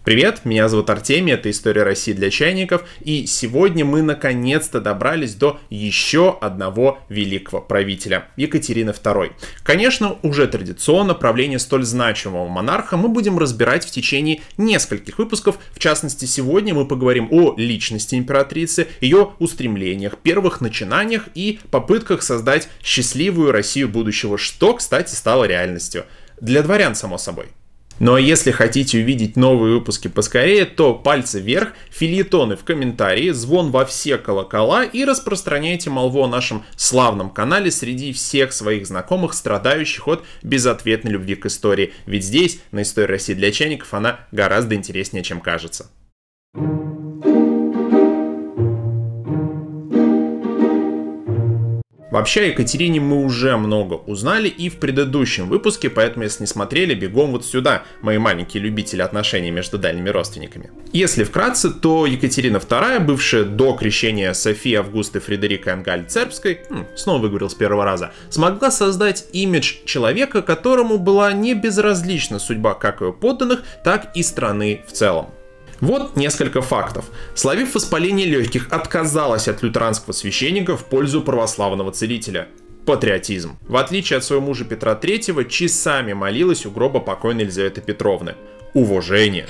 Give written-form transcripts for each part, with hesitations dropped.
Привет, меня зовут Артемий, это «История России для чайников», и сегодня мы наконец-то добрались до еще одного великого правителя – Екатерины II. Конечно, уже традиционно правление столь значимого монарха мы будем разбирать в течение нескольких выпусков. В частности, сегодня мы поговорим о личности императрицы, ее устремлениях, первых начинаниях и попытках создать счастливую Россию будущего, что, кстати, стало реальностью. Для дворян, само собой. Ну а если хотите увидеть новые выпуски поскорее, то пальцы вверх, фельетоны в комментарии, звон во все колокола и распространяйте молву о нашем славном канале среди всех своих знакомых, страдающих от безответной любви к истории. Ведь здесь, на «Истории России для чайников», она гораздо интереснее, чем кажется. Вообще о Екатерине мы уже много узнали и в предыдущем выпуске, поэтому если не смотрели, бегом вот сюда, мои маленькие любители отношений между дальними родственниками. Если вкратце, то Екатерина II, бывшая до крещения Софии Августы Фредерикой Ангаль-Цербской, снова выговорил с первого раза, смогла создать имидж человека, которому была не безразлична судьба как ее подданных, так и страны в целом. Вот несколько фактов. Словив воспаление легких, отказалась от лютеранского священника в пользу православного целителя. Патриотизм. В отличие от своего мужа Петра III, часами молилась у гроба покойной Елизаветы Петровны. Уважение.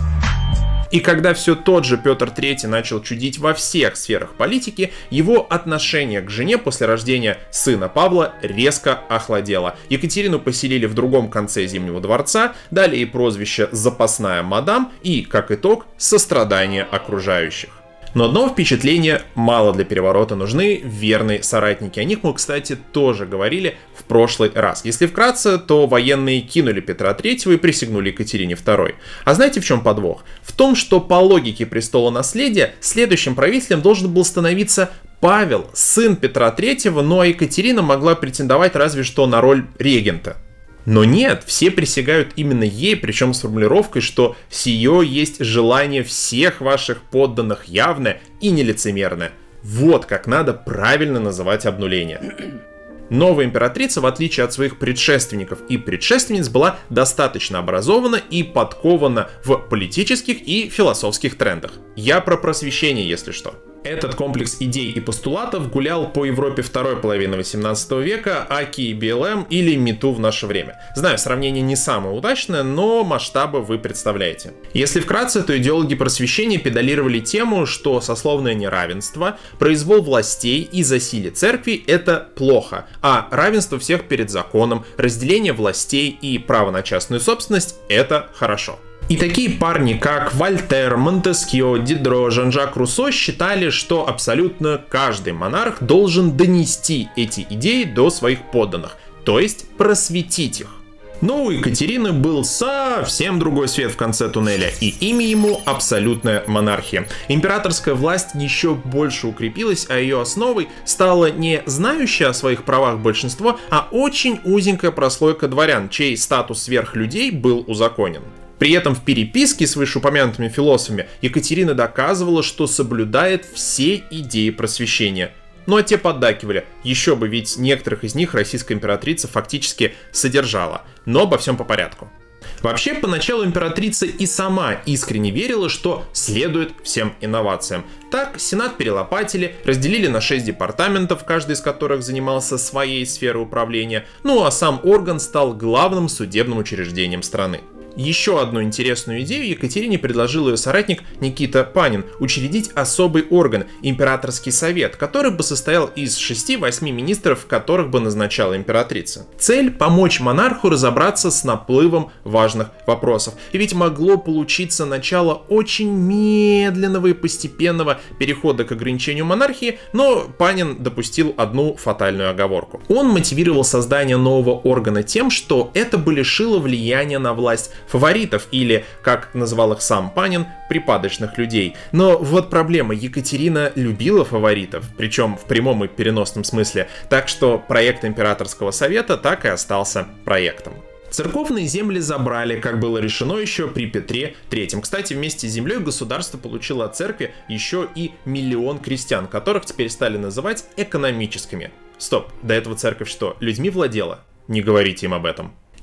И когда все тот же Петр III начал чудить во всех сферах политики, его отношение к жене после рождения сына Павла резко охладело. Екатерину поселили в другом конце Зимнего дворца, дали ей прозвище «запасная мадам» и, как итог, сострадание окружающих. Но одного впечатления мало для переворота, нужны верные соратники. О них мы, кстати, тоже говорили в прошлый раз. Если вкратце, то военные кинули Петра III и присягнули Екатерине II. А знаете, в чем подвох? В том, что по логике престола наследия следующим правителем должен был становиться Павел, сын Петра III, ну а Екатерина могла претендовать разве что на роль регента. Но нет, все присягают именно ей, причем с формулировкой, что «сие есть желание всех ваших подданных явное и нелицемерное». Вот как надо правильно называть обнуление. Новая императрица, в отличие от своих предшественников и предшественниц, была достаточно образована и подкована в политических и философских трендах. Я про просвещение, если что. Этот комплекс идей и постулатов гулял по Европе второй половины 18 века, аки и БЛМ или МИТУ в наше время. Знаю, сравнение не самое удачное, но масштабы вы представляете. Если вкратце, то идеологи просвещения педалировали тему, что сословное неравенство, произвол властей и засилие церкви – это плохо, а равенство всех перед законом, разделение властей и право на частную собственность – это хорошо. И такие парни, как Вольтер, Монтескье, Дидро, Жан-Жак Руссо считали, что абсолютно каждый монарх должен донести эти идеи до своих подданных, то есть просветить их. Но у Екатерины был совсем другой свет в конце туннеля, и имя ему – абсолютная монархия. Императорская власть еще больше укрепилась, а ее основой стало не знающее о своих правах большинство, а очень узенькая прослойка дворян, чей статус сверхлюдей был узаконен. При этом в переписке с вышеупомянутыми философами Екатерина доказывала, что соблюдает все идеи просвещения. Ну а те поддакивали, еще бы, ведь некоторых из них российская императрица фактически содержала. Но обо всем по порядку. Вообще, поначалу императрица и сама искренне верила, что следует всем инновациям. Так, Сенат перелопатили, разделили на 6 департаментов, каждый из которых занимался своей сферой управления, ну а сам орган стал главным судебным учреждением страны. Еще одну интересную идею Екатерине предложил ее соратник Никита Панин – учредить особый орган – императорский совет, который бы состоял из 6-8 министров, которых бы назначала императрица. Цель – помочь монарху разобраться с наплывом важных вопросов. И ведь могло получиться начало очень медленного и постепенного перехода к ограничению монархии, но Панин допустил одну фатальную оговорку. Он мотивировал создание нового органа тем, что это бы лишило влияния на власть фаворитов или, как называл их сам Панин, припадочных людей. Но вот проблема, Екатерина любила фаворитов, причем в прямом и переносном смысле, так что проект императорского совета так и остался проектом. Церковные земли забрали, как было решено еще при Петре III. Кстати, вместе с землей государство получило от церкви еще и 1 000 000 крестьян, которых теперь стали называть экономическими. Стоп, до этого церковь что, людьми владела? Не говорите им об этом.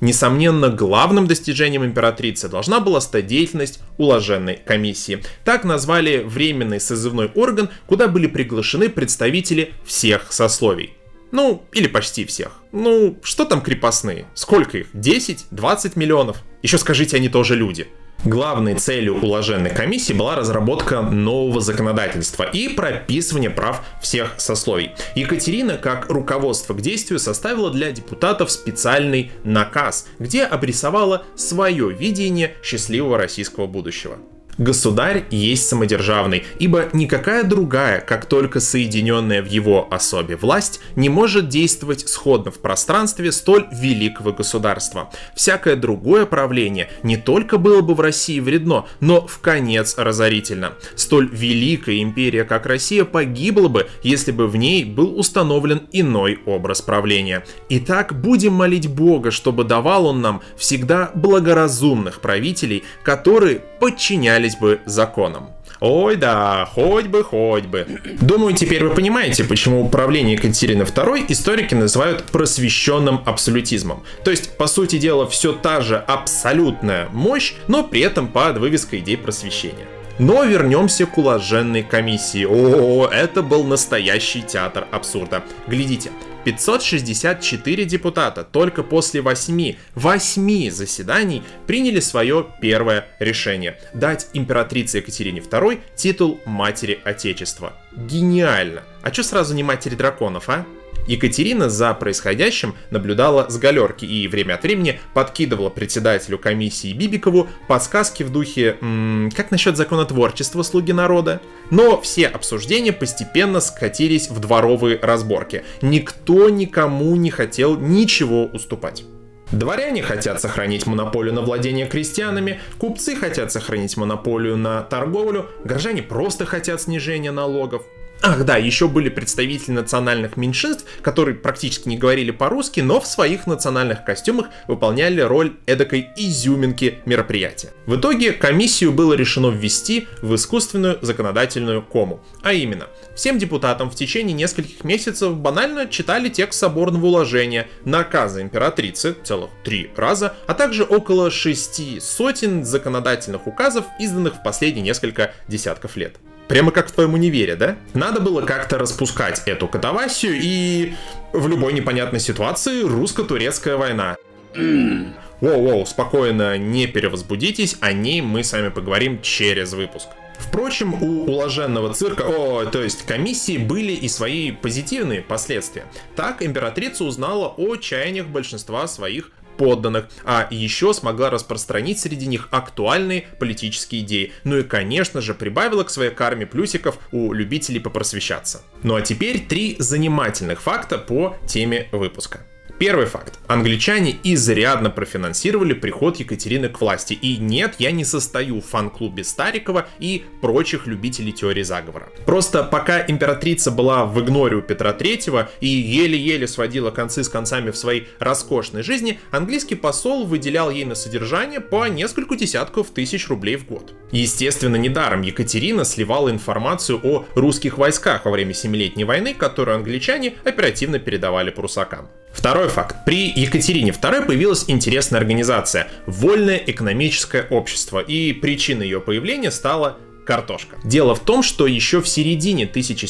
Несомненно, главным достижением императрицы должна была стать деятельность уложенной комиссии. Так назвали временный созывной орган, куда были приглашены представители всех сословий. Ну, или почти всех. Ну, что там крепостные? Сколько их? 10? 20 миллионов? Еще скажите, они тоже люди. Главной целью уложенной комиссии была разработка нового законодательства и прописывание прав всех сословий. Екатерина, как руководство к действию, составила для депутатов специальный наказ, где обрисовала свое видение счастливого российского будущего. Государь есть самодержавный, ибо никакая другая, как только соединенная в его особе власть, не может действовать сходно в пространстве столь великого государства. Всякое другое правление не только было бы в России вредно, но вконец разорительно. Столь великая империя, как Россия, погибла бы, если бы в ней был установлен иной образ правления. Итак, будем молить Бога, чтобы давал он нам всегда благоразумных правителей, которые подчинялись бы законам. Ой да, хоть бы. Думаю, теперь вы понимаете, почему правление Екатерины II историки называют просвещенным абсолютизмом. То есть, по сути дела, все та же абсолютная мощь, но при этом под вывеской идей просвещения. Но вернемся к уложенной комиссии. О, это был настоящий театр абсурда. Глядите. 564 депутата только после 8 заседаний приняли свое первое решение – дать императрице Екатерине II титул Матери Отечества. Гениально! А чё сразу не Матери Драконов, а? Екатерина за происходящим наблюдала с галерки и время от времени подкидывала председателю комиссии Бибикову подсказки в духе «Как насчет законотворчества, слуги народа?». Но все обсуждения постепенно скатились в дворовые разборки. Никто никому не хотел ничего уступать. Дворяне хотят сохранить монополию на владение крестьянами, купцы хотят сохранить монополию на торговлю, горожане просто хотят снижения налогов. Ах да, еще были представители национальных меньшинств, которые практически не говорили по-русски, но в своих национальных костюмах выполняли роль эдакой изюминки мероприятия. В итоге комиссию было решено ввести в искусственную законодательную кому. А именно, всем депутатам в течение нескольких месяцев банально читали текст соборного уложения, наказа императрицы, целых 3 раза, а также около 6 сотен законодательных указов, изданных в последние несколько десятков лет. Прямо как в твоем универе, да? Надо было как-то распускать эту катавасию, и в любой непонятной ситуации русско-турецкая война. Воу-воу, спокойно, не перевозбудитесь, о ней мы с вами поговорим через выпуск. Впрочем, у уложенного цирка, то есть комиссии, были и свои позитивные последствия. Так императрица узнала о чаяниях большинства своих подданных, а еще смогла распространить среди них актуальные политические идеи. Ну и, конечно же, прибавила к своей карме плюсиков у любителей попросвещаться. Ну а теперь 3 занимательных факта по теме выпуска. Первый факт. Англичане изрядно профинансировали приход Екатерины к власти. И нет, я не состою в фан-клубе Старикова и прочих любителей теории заговора. Просто пока императрица была в игноре у Петра III и еле-еле сводила концы с концами в своей роскошной жизни, английский посол выделял ей на содержание по несколько десятков тысяч рублей в год. Естественно, недаром Екатерина сливала информацию о русских войсках во время Семилетней войны, которую англичане оперативно передавали прусакам. Второй факт. При Екатерине II появилась интересная организация – Вольное экономическое общество, и причиной ее появления стала картошка. Дело в том, что еще в середине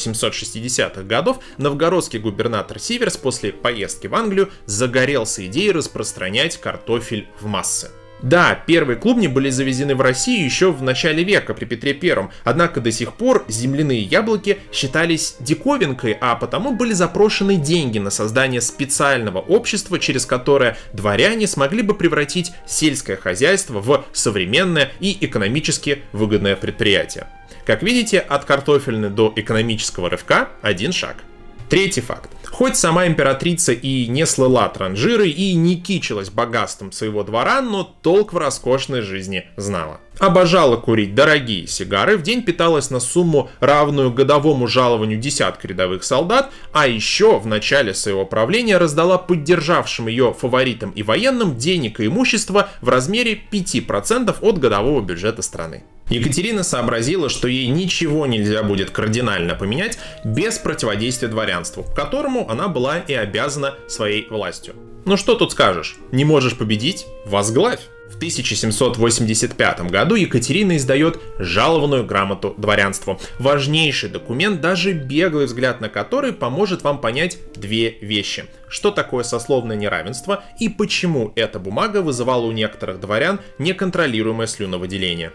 1760-х годов новгородский губернатор Сиверс после поездки в Англию загорелся идеей распространять картофель в массы. Да, первые клубни были завезены в Россию еще в начале века при Петре I, однако до сих пор земляные яблоки считались диковинкой, а потому были запрошены деньги на создание специального общества, через которое дворяне смогли бы превратить сельское хозяйство в современное и экономически выгодное предприятие. Как видите, от картофельной до экономического рывка один шаг. Третий факт. Хоть сама императрица и не слыла транжирой и не кичилась богатством своего двора, но толк в роскошной жизни знала. Обожала курить дорогие сигары, в день питалась на сумму, равную годовому жалованию десятка рядовых солдат, а еще в начале своего правления раздала поддержавшим ее фаворитам и военным денег и имущества в размере 5% от годового бюджета страны. Екатерина сообразила, что ей ничего нельзя будет кардинально поменять без противодействия дворянству, которому она была и обязана своей властью. Ну что тут скажешь? Не можешь победить? Возглавь! В 1785 году Екатерина издает жалованную грамоту дворянству. Важнейший документ, даже беглый взгляд на который поможет вам понять две вещи. Что такое сословное неравенство и почему эта бумага вызывала у некоторых дворян неконтролируемое слюновыделение.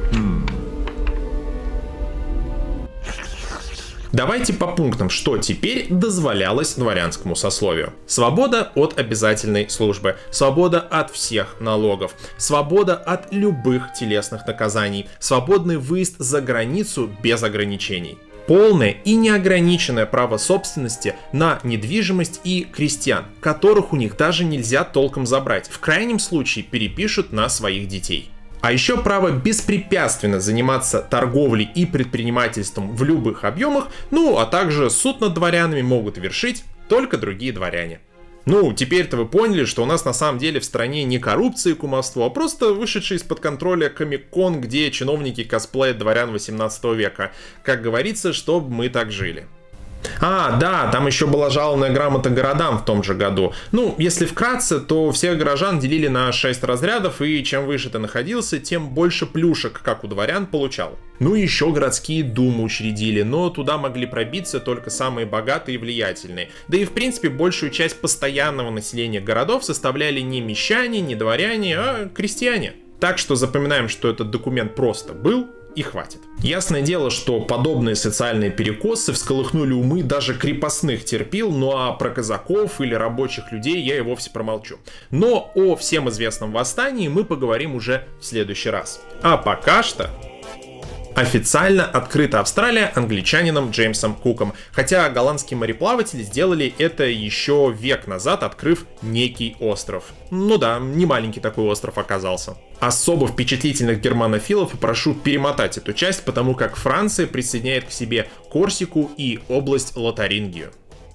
Давайте по пунктам, что теперь дозволялось дворянскому сословию. Свобода от обязательной службы, свобода от всех налогов, свобода от любых телесных наказаний, свободный выезд за границу без ограничений. Полное и неограниченное право собственности на недвижимость и крестьян, которых у них даже нельзя толком забрать, в крайнем случае перепишут на своих детей. А еще право беспрепятственно заниматься торговлей и предпринимательством в любых объемах, ну а также суд над дворянами могут вершить только другие дворяне. Ну, теперь-то вы поняли, что у нас на самом деле в стране не коррупция и кумовство, а просто вышедший из-под контроля комик-кон, где чиновники косплеят дворян 18 века. Как говорится, чтобы мы так жили. А, да, там еще была жалованная грамота городам в том же году. Ну, если вкратце, то всех горожан делили на 6 разрядов, и чем выше ты находился, тем больше плюшек, как у дворян, получал. Ну и еще городские думы учредили, но туда могли пробиться только самые богатые и влиятельные. Да и в принципе большую часть постоянного населения городов составляли не мещане, не дворяне, а крестьяне. Так что запоминаем, что этот документ просто был, и хватит. Ясное дело, что подобные социальные перекосы всколыхнули умы даже крепостных терпил, ну а про казаков или рабочих людей я и вовсе промолчу. Но о всем известном восстании мы поговорим уже в следующий раз. А пока что... Официально открыта Австралия англичанином Джеймсом Куком, хотя голландские мореплаватели сделали это еще век назад, открыв некий остров. Ну да, не маленький такой остров оказался. Особо впечатлительных германофилов прошу перемотать эту часть, потому как Франция присоединяет к себе Корсику и область Лотарингию.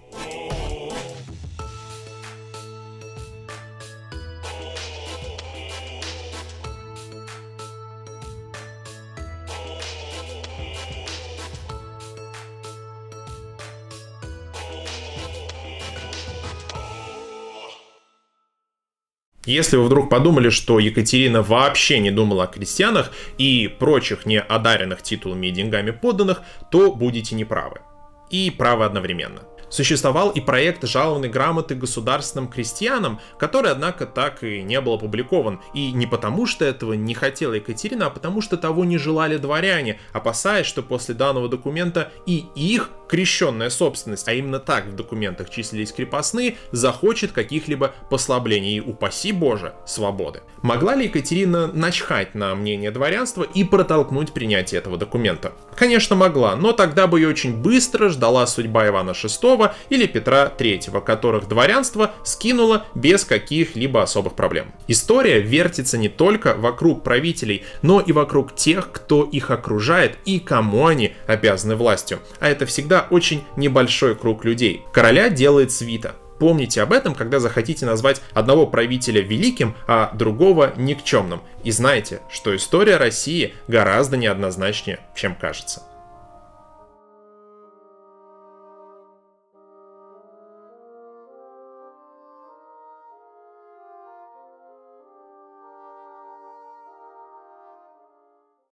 Если вы вдруг подумали, что Екатерина вообще не думала о крестьянах и прочих неодаренных титулами и деньгами подданных, то будете неправы. И правы одновременно. Существовал и проект жалованной грамоты государственным крестьянам, который, однако, так и не был опубликован. И не потому, что этого не хотела Екатерина, а потому, что того не желали дворяне, опасаясь, что после данного документа и их крещенная собственность, а именно так в документах числились крепостные, захочет каких-либо послаблений и, упаси Боже, свободы. Могла ли Екатерина начхать на мнение дворянства и протолкнуть принятие этого документа? Конечно, могла, но тогда бы ее очень быстро ждала судьба Ивана VI или Петра III, которых дворянство скинуло без каких-либо особых проблем. История вертится не только вокруг правителей, но и вокруг тех, кто их окружает и кому они обязаны властью. А это всегда очень небольшой круг людей. Короля делает свита. Помните об этом, когда захотите назвать одного правителя великим, а другого никчемным. И знайте, что история России гораздо неоднозначнее, чем кажется.